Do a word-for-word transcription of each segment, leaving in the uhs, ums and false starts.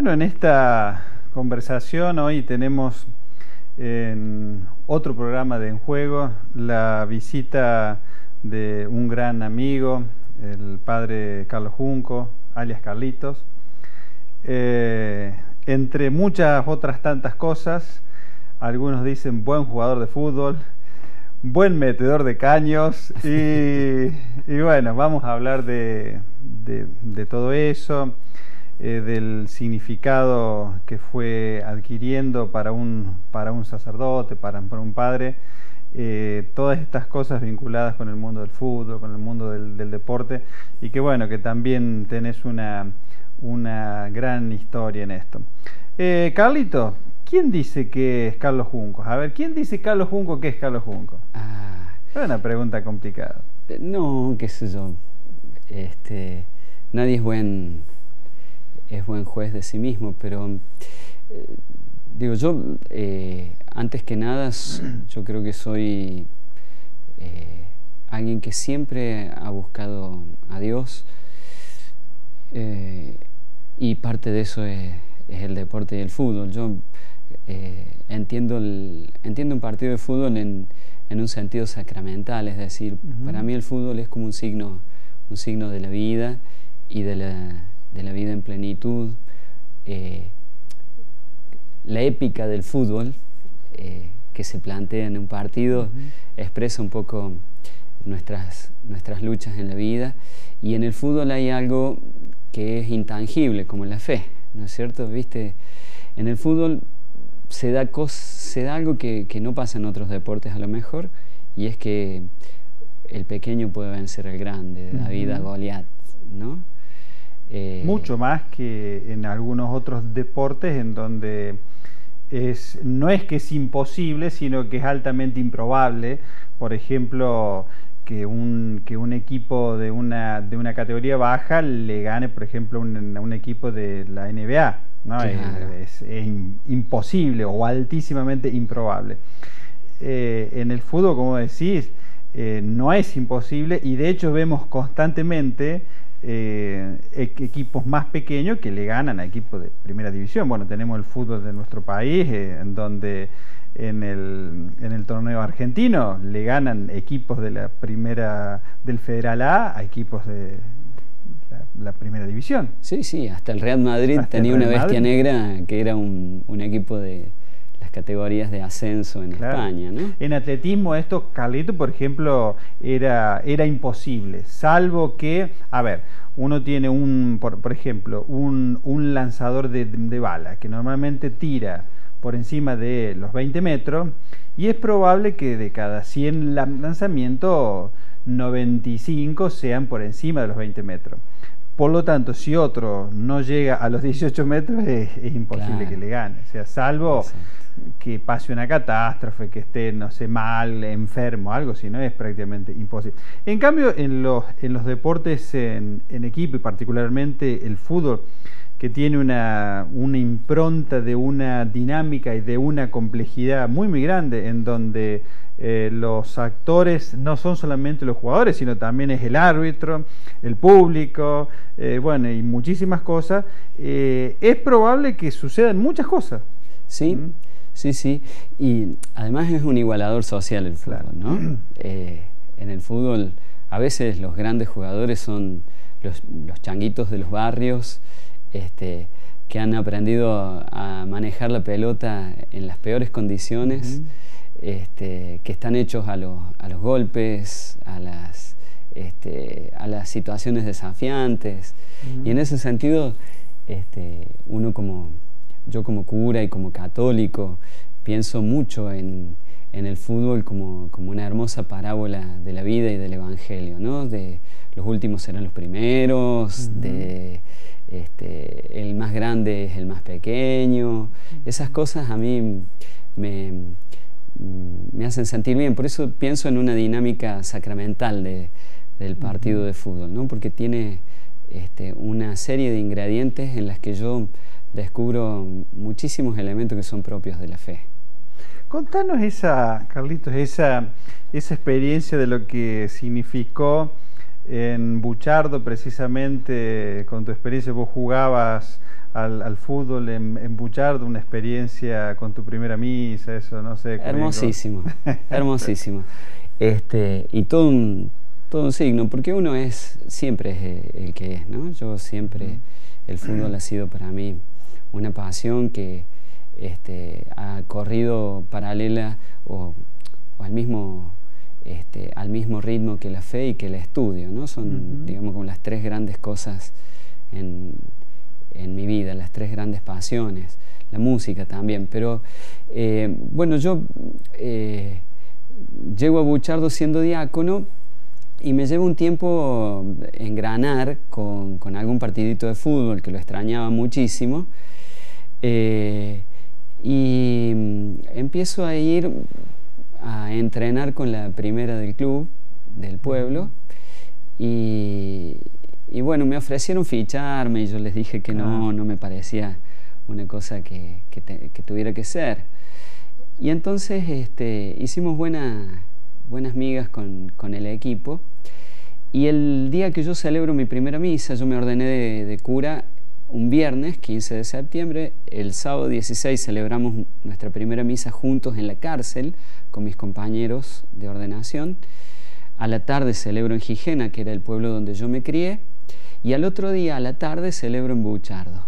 Bueno, en esta conversación hoy tenemos en otro programa de En Juego la visita de un gran amigo, el padre Carlos Junco, alias Carlitos. Eh, entre muchas otras tantas cosas, algunos dicen buen jugador de fútbol, buen metedor de caños y, y bueno, vamos a hablar de, de, de todo eso. Eh, del significado que fue adquiriendo para un, para un sacerdote, para, para un padre, eh, todas estas cosas vinculadas con el mundo del fútbol, con el mundo del, del deporte, y que bueno, que también tenés una, una gran historia en esto. Eh, Carlito, ¿quién dice que es Carlos Junco? A ver, ¿quién dice Carlos Junco que es Carlos Junco? Ah, es una pregunta complicada. No, qué sé yo, este, nadie es buen... es buen juez de sí mismo, pero eh, digo yo, eh, antes que nada, yo creo que soy eh, alguien que siempre ha buscado a Dios, eh, y parte de eso es, es el deporte y el fútbol. Yo eh, entiendo, el, entiendo un partido de fútbol en, en un sentido sacramental, es decir, uh-huh. Para mí el fútbol es como un signo, un signo de la vida y de la de la vida en plenitud. Eh, la épica del fútbol eh, que se plantea en un partido uh-huh. expresa un poco nuestras, nuestras luchas en la vida, y en el fútbol hay algo que es intangible, como la fe, ¿no es cierto? ¿Viste? En el fútbol se da, cos, se da algo que, que no pasa en otros deportes a lo mejor, y es que el pequeño puede vencer al grande, de David uh-huh. a Goliat, ¿no? Eh, Mucho más que en algunos otros deportes en donde es, no es que es imposible, sino que es altamente improbable. Por ejemplo, que un, que un equipo de una, de una categoría baja le gane, por ejemplo, un, un equipo de la N B A, ¿no? Claro. Es, es, es imposible o altísimamente improbable. Eh, en el fútbol, como decís, eh, no es imposible, y de hecho vemos constantemente Eh, equipos más pequeños que le ganan a equipos de primera división. Bueno, tenemos el fútbol de nuestro país, eh, en donde en el, en el torneo argentino le ganan equipos de la primera, del Federal A a equipos de la, la primera división. Sí, sí, hasta el Real Madrid hasta tenía Real una bestia Madrid. negra que era un, un equipo de las categorías de ascenso en claro. España, ¿no? En atletismo esto, Carlito, por ejemplo, era, era imposible, salvo que, a ver, uno tiene un, por, por ejemplo, un, un lanzador de, de bala que normalmente tira por encima de los veinte metros, y es probable que de cada cien lanzamientos, noventa y cinco sean por encima de los veinte metros. Por lo tanto, si otro no llega a los dieciocho metros, es, es imposible claro. que le gane. O sea, salvo Exacto. que pase una catástrofe, que esté, no sé, mal, enfermo, algo, si no es prácticamente imposible. En cambio, en los, en los deportes en, en equipo, y particularmente el fútbol, que tiene una, una impronta de una dinámica y de una complejidad muy, muy grande, en donde eh, los actores no son solamente los jugadores, sino también es el árbitro, el público, eh, bueno, y muchísimas cosas, eh, es probable que sucedan muchas cosas. Sí, ¿Mm? sí, sí, y además es un igualador social el fútbol, claro. ¿no? Eh, en el fútbol a veces los grandes jugadores son los, los changuitos de los barrios, Este, que han aprendido a manejar la pelota en las peores condiciones, uh-huh. este, que están hechos a los, a los golpes, a las, este, a las situaciones desafiantes. Uh-huh. Y en ese sentido, este, uno como, yo como cura y como católico, pienso mucho en, en el fútbol como, como una hermosa parábola de la vida y del evangelio, ¿no? De los últimos serán los primeros, uh-huh. de Este, el más grande es el más pequeño. Esas cosas a mí me, me hacen sentir bien. Por eso pienso en una dinámica sacramental de, del partido uh-huh. de fútbol, ¿no? Porque tiene este, una serie de ingredientes en las que yo descubro muchísimos elementos que son propios de la fe. Contanos esa, Carlitos, esa, esa experiencia de lo que significó en Buchardo, precisamente con tu experiencia. Vos jugabas al, al fútbol en, en Buchardo, una experiencia con tu primera misa, eso, no sé. Hermosísimo, hermosísimo. Este, y todo un, todo un signo, porque uno es, siempre es el que es, ¿no? Yo siempre, el fútbol ha sido para mí una pasión que este, ha corrido paralela o, o al mismo... Este, al mismo ritmo que la fe y que el estudio, ¿no? Son, uh-huh. digamos, como las tres grandes cosas en, en mi vida, las tres grandes pasiones, la música también, pero eh, bueno, yo eh, llego a Buchardo siendo diácono y me llevo un tiempo engranar con, con algún partidito de fútbol que lo extrañaba muchísimo, eh, y empiezo a ir a entrenar con la primera del club del pueblo y, y bueno, me ofrecieron ficharme y yo les dije que no, no me parecía una cosa que, que, te, que tuviera que ser. Y entonces este, hicimos buena, buenas migas con, con el equipo y el día que yo celebro mi primera misa, yo me ordené de, de cura un viernes, quince de septiembre, el sábado dieciséis celebramos nuestra primera misa juntos en la cárcel con mis compañeros de ordenación. A la tarde celebro en Gijena, que era el pueblo donde yo me crié, y al otro día a la tarde celebro en Buchardo.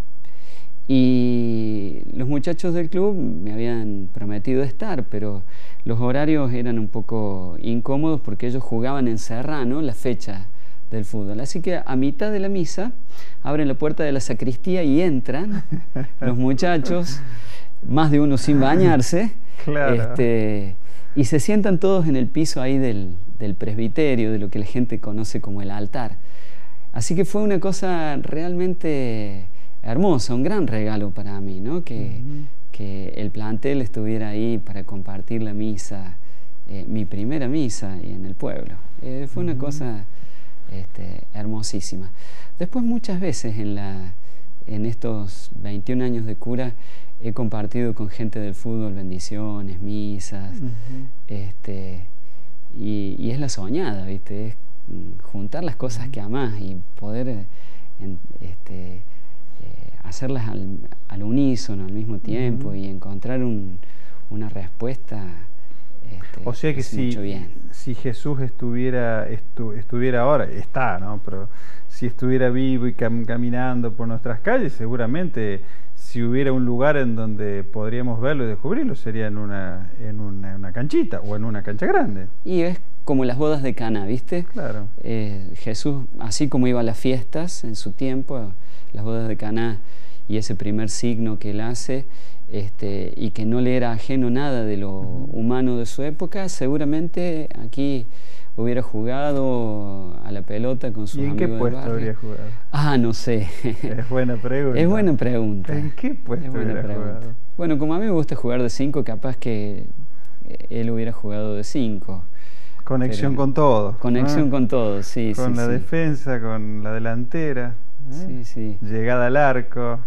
Y los muchachos del club me habían prometido estar, pero los horarios eran un poco incómodos porque ellos jugaban en Serrano la fecha del fútbol. Así que a mitad de la misa abren la puerta de la sacristía y entran los muchachos, más de uno sin bañarse, claro. este, y se sientan todos en el piso ahí del, del presbiterio, de lo que la gente conoce como el altar. Así que fue una cosa realmente hermosa, un gran regalo para mí, ¿no? Que, uh-huh. que el plantel estuviera ahí para compartir la misa, eh, mi primera misa y en el pueblo. Eh, fue uh-huh. una cosa Este, hermosísima. Después muchas veces en, la, en estos veintiún años de cura he compartido con gente del fútbol bendiciones, misas, uh-huh. este, y, y es la soñada, ¿viste? Es juntar las cosas uh-huh. que amás y poder en, este, eh, hacerlas al, al unísono al mismo tiempo uh-huh. y encontrar un, una respuesta. Este, o sea que si, si Jesús estuviera, estu, estuviera ahora, está, ¿no? Pero si estuviera vivo y cam, caminando por nuestras calles, seguramente si hubiera un lugar en donde podríamos verlo y descubrirlo, sería en una, en una, una canchita o en una cancha grande. Y es como las bodas de Caná, ¿viste? Claro. Eh, Jesús, así como iba a las fiestas en su tiempo, las bodas de Caná y ese primer signo que él hace, Este, y que no le era ajeno nada de lo uh-huh. humano de su época, seguramente aquí hubiera jugado a la pelota con sus amigos del barrio. ¿Y en qué puesto habría jugado? Ah, no sé. Es buena pregunta. Es buena pregunta. ¿En qué puesto hubiera jugado? Bueno, como a mí me gusta jugar de cinco, capaz que él hubiera jugado de cinco. Conexión Pero, con todo. Conexión ¿no? con todo, sí. Con sí, la sí. defensa, con la delantera. ¿eh? Sí, sí. Llegada al arco.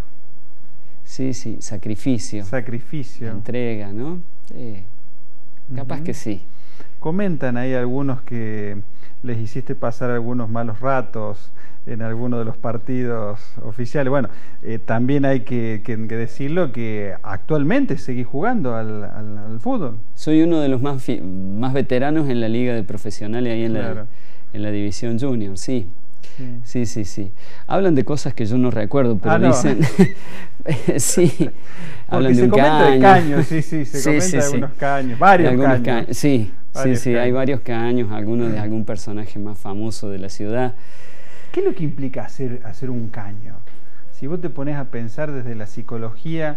Sí, sí, sacrificio. Sacrificio. Entrega, ¿no? Eh, capaz uh-huh. que sí. Comentan ahí algunos que les hiciste pasar algunos malos ratos en alguno de los partidos oficiales. Bueno, eh, también hay que, que, que decirlo que actualmente seguís jugando al, al, al fútbol. Soy uno de los más, fi- más veteranos en la liga de profesionales ahí en, claro. la, en la división junior, sí. Sí. sí, sí, sí. Hablan de cosas que yo no recuerdo, pero ah, no. dicen... sí, porque hablan se de un comenta caño. de caños, sí, sí, se sí, comenta sí, de sí. algunos caños, varios algunos caños. Ca- sí, varios sí, sí, caños. hay varios caños, algunos de algún personaje más famoso de la ciudad. ¿Qué es lo que implica hacer, hacer un caño? Si vos te pones a pensar desde la psicología,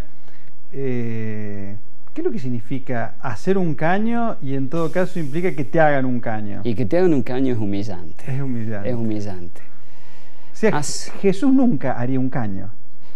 eh, ¿qué es lo que significa hacer un caño y en todo caso implica que te hagan un caño? Y que te hagan un caño es humillante. Es humillante. Es humillante. O sea, As... Jesús nunca haría un caño.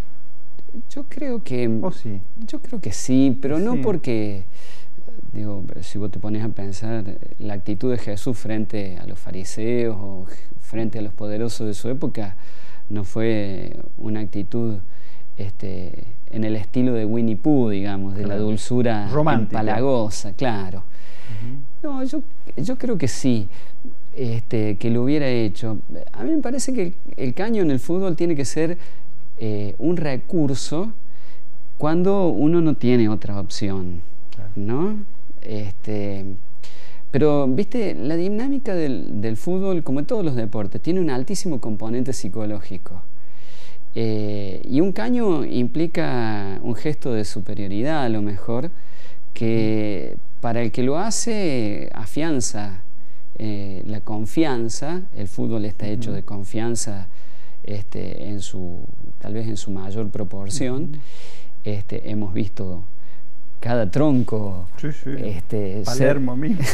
Yo creo que... ¿O sí? Yo creo que sí, pero sí. no porque... Digo, si vos te pones a pensar, la actitud de Jesús frente a los fariseos o frente a los poderosos de su época no fue una actitud este, en el estilo de Winnie Pooh, digamos, de claro. la dulzura romántica, empalagosa, claro. Uh-huh. No, yo, yo creo que sí, este, que lo hubiera hecho. A mí me parece que el, el caño en el fútbol tiene que ser eh, un recurso cuando uno no tiene otra opción, ¿no? Este, pero, viste, la dinámica del, del fútbol, como en todos los deportes, tiene un altísimo componente psicológico. Eh, y un caño implica un gesto de superioridad, a lo mejor, que para el que lo hace afianza eh, la confianza. El fútbol está hecho de confianza, este, en su, tal vez en su mayor proporción. Uh-huh. Este, hemos visto cada tronco. Sí, sí. Este, Palermo ser... mismo.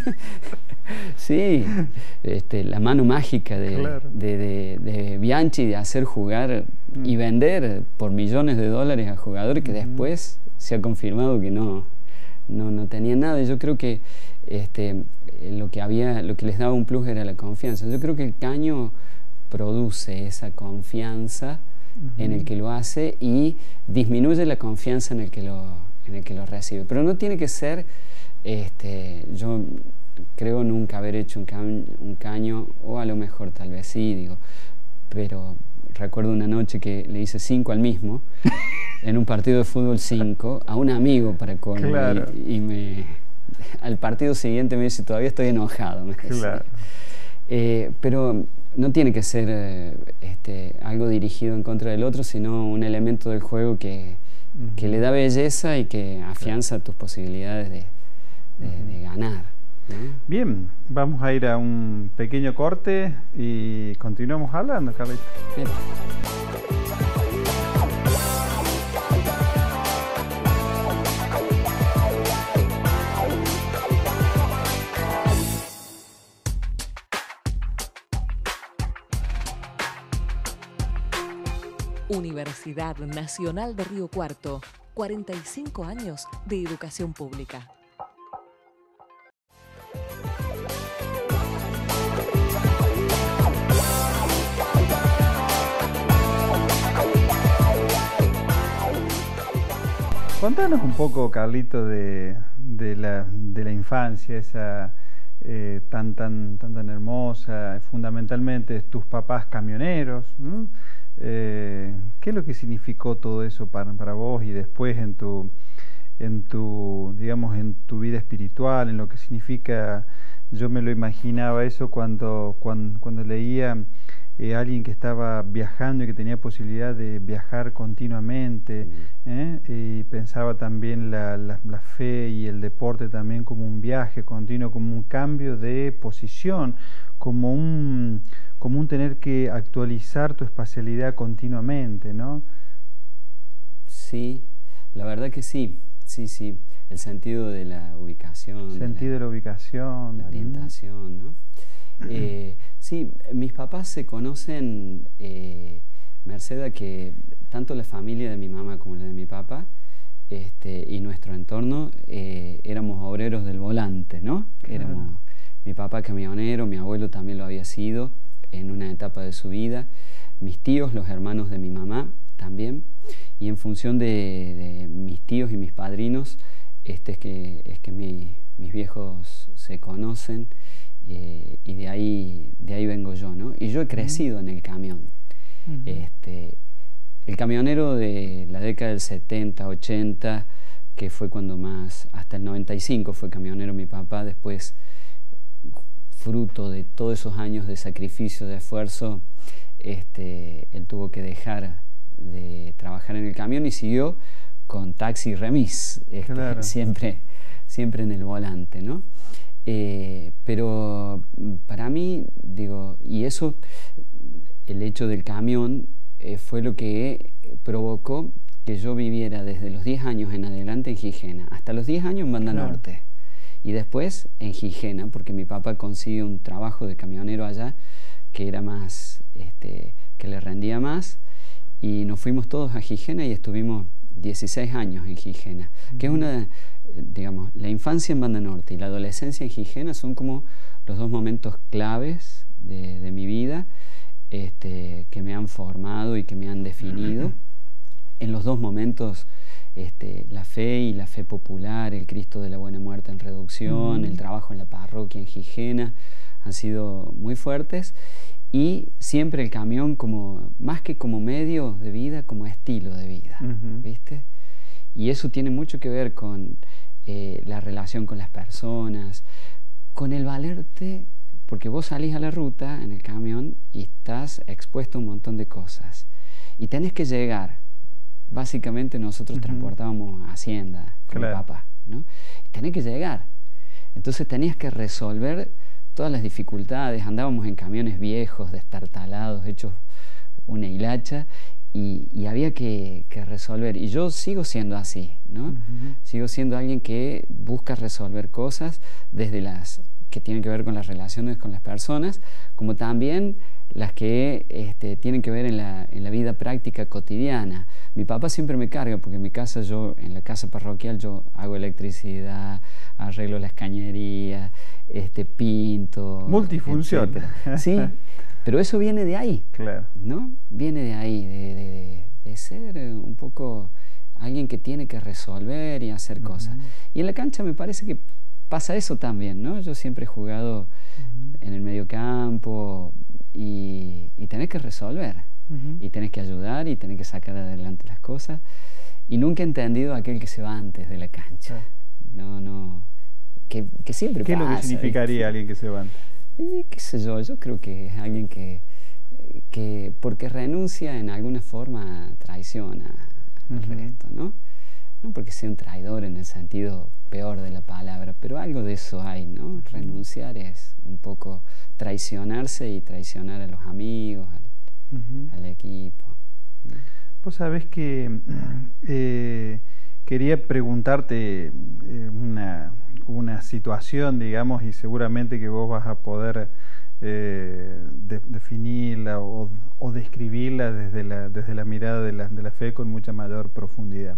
Sí, este, la mano mágica de, claro. de, de, de Bianchi de hacer jugar mm. y vender por millones de dólares a jugadores que uh-huh. después se ha confirmado que no, no, no tenían nada. Y yo creo que este, lo que había, lo que les daba un plus era la confianza. Yo creo que el caño produce esa confianza uh-huh. en el que lo hace y disminuye la confianza en el que lo, en el que lo recibe. Pero no tiene que ser, este, yo creo nunca haber hecho un, ca un caño, o a lo mejor tal vez sí, digo, pero recuerdo una noche que le hice cinco al mismo, en un partido de fútbol cinco, a un amigo para colmo, claro. y, y me, al partido siguiente me dice, todavía estoy enojado, me claro. eh, pero no tiene que ser eh, este, algo dirigido en contra del otro, sino un elemento del juego que, uh-huh. que le da belleza y que afianza claro. tus posibilidades de, de, uh-huh. de ganar. Bien, vamos a ir a un pequeño corte y continuamos hablando, Carlito. Bien. Universidad Nacional de Río Cuarto, cuarenta y cinco años de educación pública. Contanos un poco, Carlito, de, de, la, de la infancia, esa eh, tan, tan, tan, tan hermosa, fundamentalmente tus papás camioneros. ¿Mm? Eh, ¿Qué es lo que significó todo eso para, para vos y después en tu, en tu, digamos, en tu vida espiritual, en lo que significa? Yo me lo imaginaba eso cuando, cuando, cuando leía eh, a alguien que estaba viajando y que tenía posibilidad de viajar continuamente, ¿eh? Y pensaba también la, la, la fe y el deporte también como un viaje continuo, como un cambio de posición, como un, como un tener que actualizar tu espacialidad continuamente, ¿no? Sí, la verdad que sí, sí, sí. El sentido de la ubicación. El sentido de la, de la ubicación. La orientación, ¿no? Eh, sí, mis papás se conocen, eh, merced a que tanto la familia de mi mamá como la de mi papá este, y nuestro entorno eh, éramos obreros del volante, ¿no? Claro. Éramos, mi papá camionero, mi abuelo también lo había sido en una etapa de su vida, mis tíos, los hermanos de mi mamá también, y en función de, de mis tíos y mis padrinos, este es que, es que mi, mis viejos se conocen. Eh, y de ahí, de ahí vengo yo, ¿no? Y yo he crecido uh-huh. en el camión. Uh-huh. este, el camionero de la década del setenta, ochenta, que fue cuando más, hasta el noventa y cinco fue camionero mi papá, después, fruto de todos esos años de sacrificio, de esfuerzo, este, él tuvo que dejar de trabajar en el camión y siguió con taxi y remis, este, claro. siempre, siempre en el volante, ¿no? Eh, pero para mí, digo, y eso, el hecho del camión eh, fue lo que provocó que yo viviera desde los diez años en adelante en Gijena, hasta los diez años en Banda claro. Norte, y después en Gijena, porque mi papá consiguió un trabajo de camionero allá que era más, este, que le rendía más, y nos fuimos todos a Gijena y estuvimos dieciséis años en Gijena, uh-huh. que es una, digamos, la infancia en Banda Norte y la adolescencia en Gijena son como los dos momentos claves de, de mi vida, este, que me han formado y que me han definido. Uh-huh. En los dos momentos, este, la fe y la fe popular, el Cristo de la Buena Muerte en Reducción, uh-huh. el trabajo en la parroquia en Gijena, han sido muy fuertes. y siempre el camión como, más que como medio de vida, como estilo de vida, uh-huh. ¿viste? Y eso tiene mucho que ver con eh, la relación con las personas, con el valerte, porque vos salís a la ruta en el camión y estás expuesto a un montón de cosas. Y tenés que llegar. Básicamente nosotros uh-huh. transportábamos Hacienda con claro. mi papá, ¿no? Y tenés que llegar. Entonces tenías que resolver todas las dificultades. Andábamos en camiones viejos, destartalados, hechos una hilacha, y, y había que, que resolver. Y yo sigo siendo así, ¿no? Uh-huh. Sigo siendo alguien que busca resolver cosas desde las que tienen que ver con las relaciones con las personas, como también las que este, tienen que ver en la, en la vida práctica cotidiana. Mi papá siempre me carga, porque en mi casa, yo, en la casa parroquial, yo hago electricidad, arreglo las cañerías, este, pinto. Multifunción. Etcétera. Sí, pero eso viene de ahí, claro. ¿no? Viene de ahí, de, de, de ser un poco alguien que tiene que resolver y hacer uh-huh. cosas. Y en la cancha me parece que pasa eso también, ¿no? Yo siempre he jugado uh-huh. en el mediocampo y, y tenés que resolver, uh-huh. y tenés que ayudar y tenés que sacar adelante las cosas. Y nunca he entendido a aquel que se va antes de la cancha. Uh-huh. No, no, que, que siempre ¿Qué pasa. ¿Qué es lo que significaría ¿sí? alguien que se va antes? Y qué sé yo, yo creo que es alguien que, que porque renuncia en alguna forma traiciona al uh-huh. resto, ¿no? No porque sea un traidor en el sentido peor de la palabra, pero algo de eso hay, ¿no? Renunciar es un poco traicionarse y traicionar a los amigos, al, uh-huh. al equipo. Vos sabés que eh, quería preguntarte eh, una, una situación, digamos, y seguramente que vos vas a poder eh, de, definirla o, o describirla desde la, desde la mirada de la, de la fe con mucha mayor profundidad.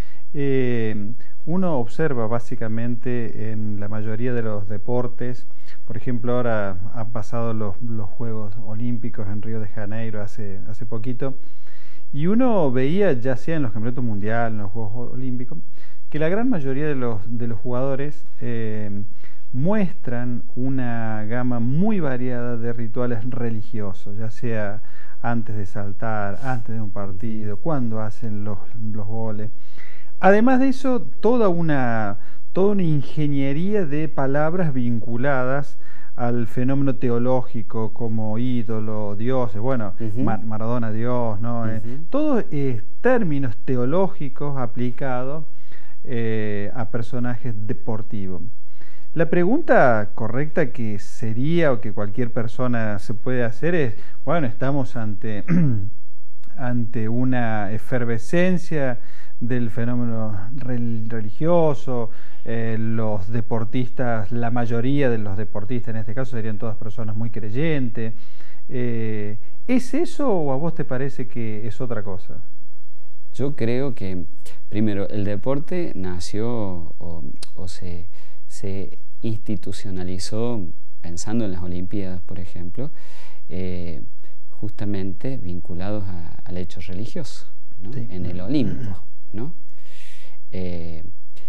Eh, uno observa básicamente en la mayoría de los deportes, por ejemplo, ahora han pasado los, los Juegos Olímpicos en Río de Janeiro hace, hace poquito, y uno veía, ya sea en los campeonatos mundiales, en los Juegos Olímpicos, que la gran mayoría de los, de los jugadores eh, muestran una gama muy variada de rituales religiosos, ya sea antes de saltar, antes de un partido, cuando hacen los, los goles. Además de eso, toda una, toda una ingeniería de palabras vinculadas al fenómeno teológico como ídolo, dioses, bueno, uh-huh. Mar Maradona Dios, ¿no? Uh-huh. eh, todos eh, términos teológicos aplicados eh, a personajes deportivos. La pregunta correcta que sería o que cualquier persona se puede hacer es, bueno, estamos ante, ante una efervescencia del fenómeno religioso, eh, los deportistas, la mayoría de los deportistas en este caso serían todas personas muy creyentes. Eh, ¿Es eso o a vos te parece que es otra cosa? Yo creo que, primero, el deporte nació o, o se, se institucionalizó pensando en las Olimpiadas, por ejemplo, eh, justamente vinculados a, al hecho religioso, ¿no? Sí. En el Olimpo, ¿no? Eh,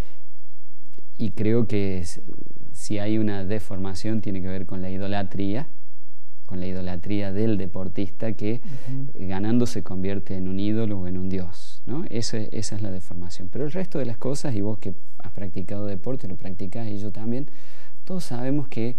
y creo que si hay una deformación tiene que ver con la idolatría, con la idolatría del deportista que uh-huh. ganando se convierte en un ídolo o en un dios, ¿no? Ese, esa es la deformación. Pero el resto de las cosas, y vos que has practicado deporte, lo practicás y yo también, todos sabemos que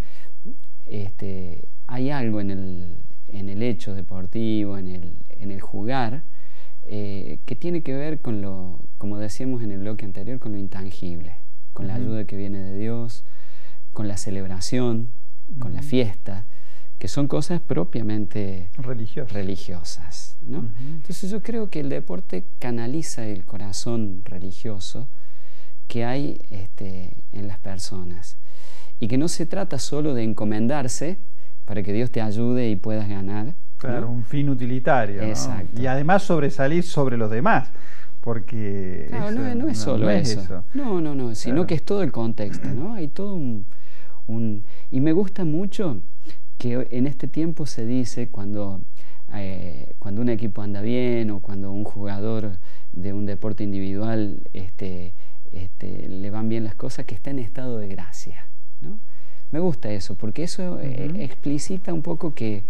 este, hay algo en el, en el hecho deportivo, en el, en el jugar, Eh, que tiene que ver con lo, como decíamos en el bloque anterior, con lo intangible, con uh-huh. la ayuda que viene de Dios, con la celebración, uh-huh. con la fiesta, que son cosas propiamente Religios. religiosas, ¿no? Uh-huh. Entonces yo creo que el deporte canaliza el corazón religioso que hay este, en las personas, y que no se trata solo de encomendarse para que Dios te ayude y puedas ganar. Claro, ¿no? Un fin utilitario, exacto. ¿no? Y además sobresalir sobre los demás, porque claro, eso, no, no es solo no es eso. eso. No, no, no, sino claro. que es todo el contexto, ¿no? Hay todo un, un... Y me gusta mucho que en este tiempo se dice cuando, eh, cuando un equipo anda bien o cuando un jugador de un deporte individual este, este, le van bien las cosas, que está en estado de gracia, ¿no? Me gusta eso, porque eso uh-huh. eh, explicita un poco que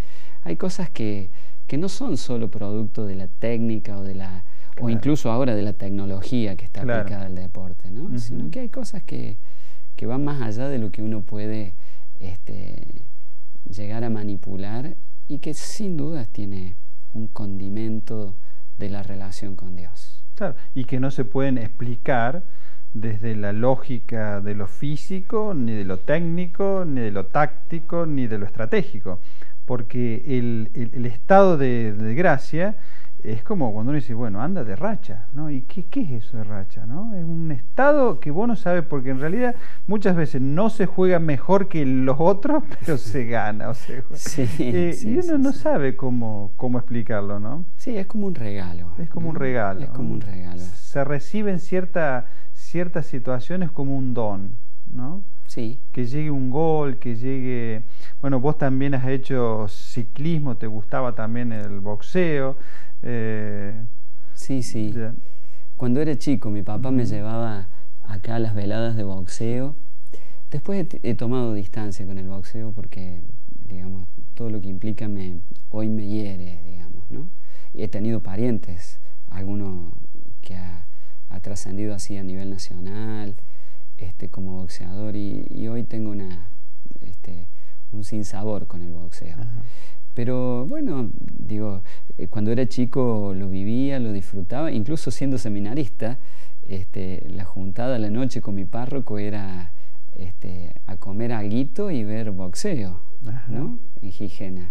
hay cosas que, que no son solo producto de la técnica o de la claro. o incluso ahora de la tecnología que está claro. aplicada al deporte, ¿no? Uh-huh. Sino que hay cosas que, que van más allá de lo que uno puede este, llegar a manipular y que sin duda tiene un condimento de la relación con Dios. Claro, y que no se pueden explicar desde la lógica de lo físico, ni de lo técnico, ni de lo táctico, ni de lo estratégico. Porque el, el, el estado de, de gracia es como cuando uno dice, bueno, anda de racha, ¿no? ¿Y qué, qué es eso de racha, no? Es un estado que vos no sabes, porque en realidad muchas veces no se juega mejor que los otros, pero se gana. O sea, sí, eh, sí, y uno sí, no sí. sabe cómo, cómo explicarlo, ¿no? Sí, es como un regalo. Es como ¿no? un regalo. Es como ¿no? un regalo. Se reciben cierta, ciertas situaciones como un don, ¿no? Sí. Que llegue un gol, que llegue... Bueno, vos también has hecho ciclismo, te gustaba también el boxeo. Eh, sí, sí. Ya. Cuando era chico, mi papá uh-huh. me llevaba acá a las veladas de boxeo. Después he, he tomado distancia con el boxeo porque, digamos, todo lo que implica me, hoy me hiere, digamos, ¿no? Y he tenido parientes, alguno que ha, ha trascendido así a nivel nacional, este, como boxeador, y, y hoy tengo una, este, un sinsabor con el boxeo. Uh-huh. Pero bueno, digo, cuando era chico lo vivía, lo disfrutaba, incluso siendo seminarista, este, la juntada a la noche con mi párroco era este, a comer alguito y ver boxeo, ajá. ¿no? En Gijena.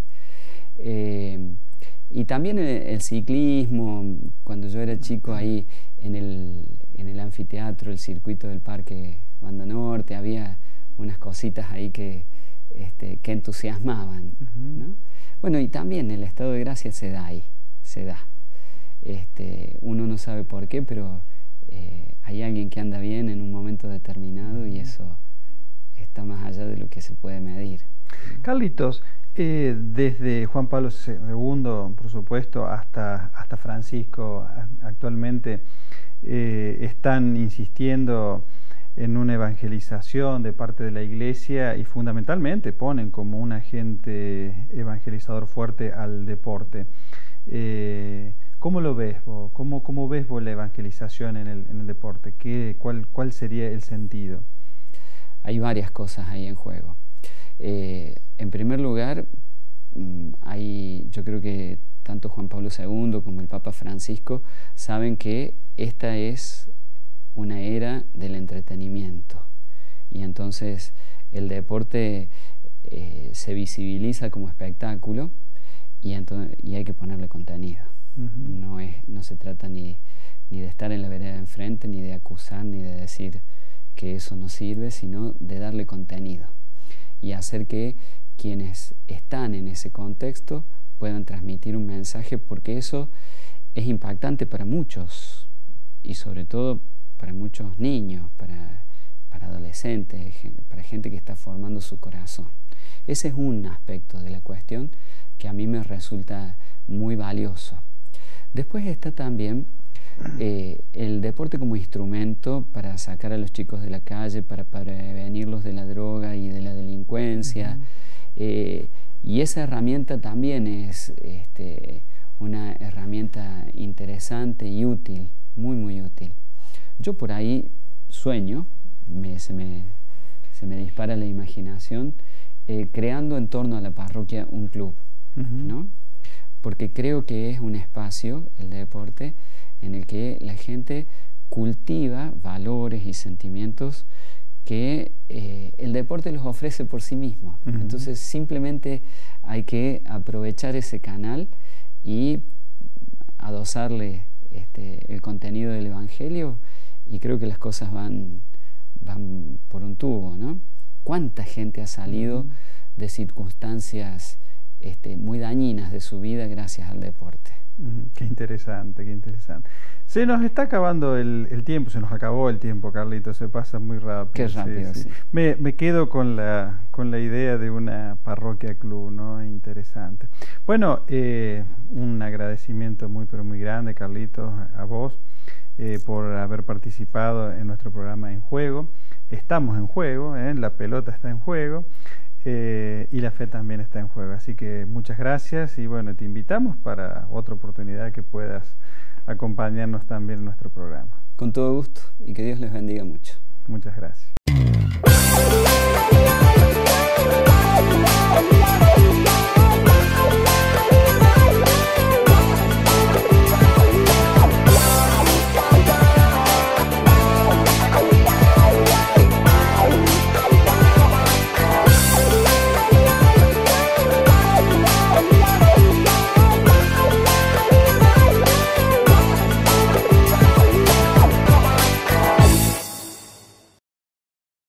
Eh, y también el, el ciclismo, cuando yo era chico ahí en el, en el anfiteatro, el circuito del Parque Banda Norte, había unas cositas ahí que, este, que entusiasmaban, uh-huh. ¿no? Bueno, y también el estado de gracia se da ahí, se da. Este, uno no sabe por qué, pero eh, hay alguien que anda bien en un momento determinado y eso está más allá de lo que se puede medir. Carlitos, eh, desde Juan Pablo segundo, por supuesto, hasta, hasta Francisco, actualmente eh, están insistiendo en una evangelización de parte de la Iglesia y fundamentalmente ponen como un agente evangelizador fuerte al deporte. Eh, ¿Cómo lo ves vos? ¿Cómo, cómo ves vos la evangelización en el, en el deporte? ¿Qué, cuál, ¿Cuál sería el sentido? Hay varias cosas ahí en juego. Eh, en primer lugar, hay, yo creo que tanto Juan Pablo segundo como el Papa Francisco saben que esta es una era del entretenimiento y entonces el deporte eh, se visibiliza como espectáculo y, entonces, y hay que ponerle contenido. Uh-huh. No es, no se trata ni, ni de estar en la vereda de enfrente, ni de acusar, ni de decir que eso no sirve, sino de darle contenido y hacer que quienes están en ese contexto puedan transmitir un mensaje, porque eso es impactante para muchos y sobre todo para muchos niños, para, para adolescentes, para gente que está formando su corazón. Ese es un aspecto de la cuestión que a mí me resulta muy valioso. Después está también eh, el deporte como instrumento para sacar a los chicos de la calle, para prevenirlos de la droga y de la delincuencia. Uh-huh. eh, y esa herramienta también es este, una herramienta interesante y útil, muy muy útil. Yo por ahí sueño, me, se, me, se me dispara la imaginación, eh, creando en torno a la parroquia un club, uh-huh. ¿no? Porque creo que es un espacio, el deporte, en el que la gente cultiva valores y sentimientos que eh, el deporte los ofrece por sí mismo. Uh-huh. Entonces simplemente hay que aprovechar ese canal y adosarle este, el contenido del Evangelio, y creo que las cosas van, van por un tubo, ¿no? ¿Cuánta gente ha salido de circunstancias este, muy dañinas de su vida gracias al deporte? Qué interesante, qué interesante. Se nos está acabando el, el tiempo, se nos acabó el tiempo, Carlitos, se pasa muy rápido. Qué rápido, sí. sí. sí. Me, me quedo con la, con la idea de una parroquia club, ¿no? Interesante. Bueno, eh, un agradecimiento muy, pero muy grande, Carlitos, a, a vos, eh, por haber participado en nuestro programa En Juego. Estamos en juego, ¿eh? La pelota está en juego. eh, y la fe también está en juego. Así que muchas gracias y bueno, te invitamos para otra oportunidad que puedas acompañarnos también en nuestro programa. Con todo gusto y que Dios les bendiga mucho. Muchas gracias.